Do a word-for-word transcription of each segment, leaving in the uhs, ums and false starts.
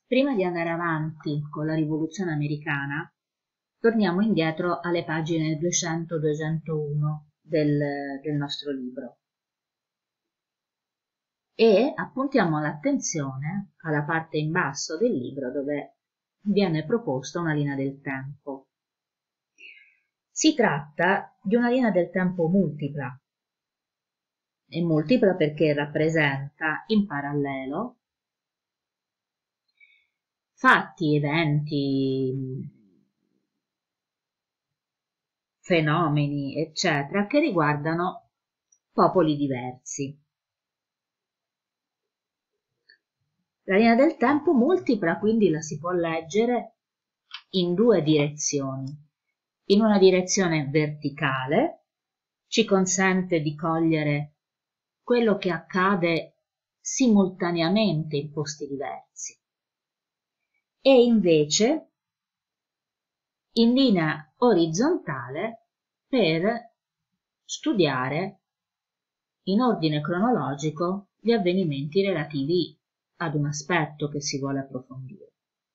Prima di andare avanti con la rivoluzione americana, torniamo indietro alle pagine duecento duecentouno del, del nostro libro e appuntiamo l'attenzione alla parte in basso del libro dove viene proposta una linea del tempo. Si tratta di una linea del tempo multipla. È multipla perché rappresenta in parallelo fatti, eventi, fenomeni, eccetera, che riguardano popoli diversi. La linea del tempo multipla, quindi la si può leggere in due direzioni. In una direzione verticale ci consente di cogliere quello che accade simultaneamente in posti diversi. E invece in linea orizzontale per studiare in ordine cronologico gli avvenimenti relativi ad un aspetto che si vuole approfondire.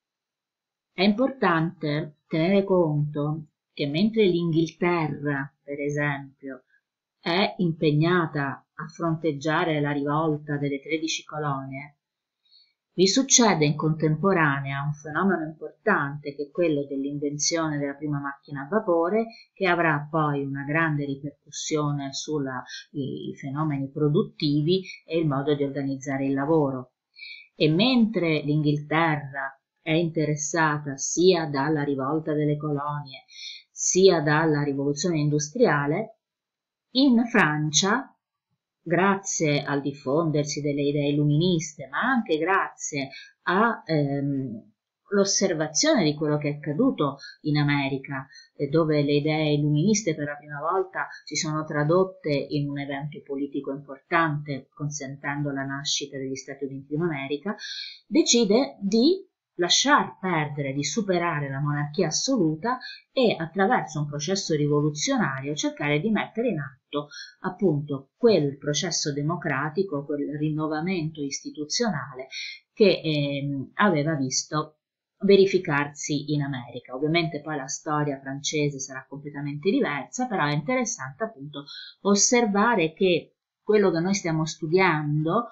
È importante tenere conto che mentre l'Inghilterra, per esempio, è impegnata a fronteggiare la rivolta delle tredici colonie, vi succede in contemporanea un fenomeno importante che è quello dell'invenzione della prima macchina a vapore, che avrà poi una grande ripercussione sui fenomeni produttivi e il modo di organizzare il lavoro. E mentre l'Inghilterra è interessata sia dalla rivolta delle colonie sia dalla rivoluzione industriale, in Francia, grazie al diffondersi delle idee illuministe, ma anche grazie all'osservazione ehm, di quello che è accaduto in America, dove le idee illuministe per la prima volta si sono tradotte in un evento politico importante, consentendo la nascita degli Stati Uniti d'America, decide di lasciar perdere, di superare la monarchia assoluta e attraverso un processo rivoluzionario cercare di mettere in atto appunto quel processo democratico, quel rinnovamento istituzionale che eh, aveva visto verificarsi in America. Ovviamente poi la storia francese sarà completamente diversa, però è interessante appunto osservare che quello che noi stiamo studiando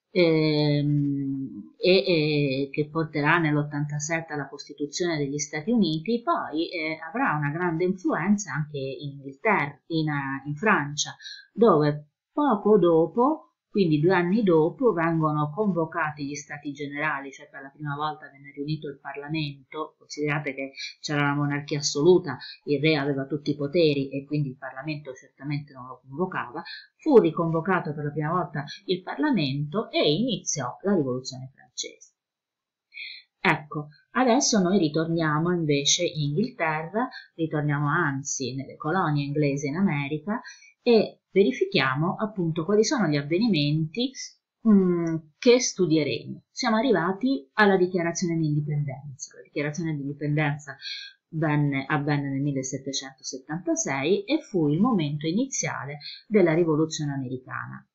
ehm, e, e che porterà nell'ottantasette alla Costituzione degli Stati Uniti, poi eh, avrà una grande influenza anche in Inghilterra, in, in Francia, dove poco dopo, quindi due anni dopo, vengono convocati gli Stati Generali, cioè per la prima volta venne riunito il Parlamento. Considerate che c'era la monarchia assoluta, il re aveva tutti i poteri e quindi il Parlamento certamente non lo convocava. Fu riconvocato per la prima volta il Parlamento e iniziò la Rivoluzione francese. Ecco, adesso noi ritorniamo invece in Inghilterra, ritorniamo anzi nelle colonie inglesi in America e verifichiamo appunto quali sono gli avvenimenti mh, che studieremo. Siamo arrivati alla dichiarazione di indipendenza. La dichiarazione di indipendenza venne, avvenne nel millesettecentosettantasei e fu il momento iniziale della rivoluzione americana.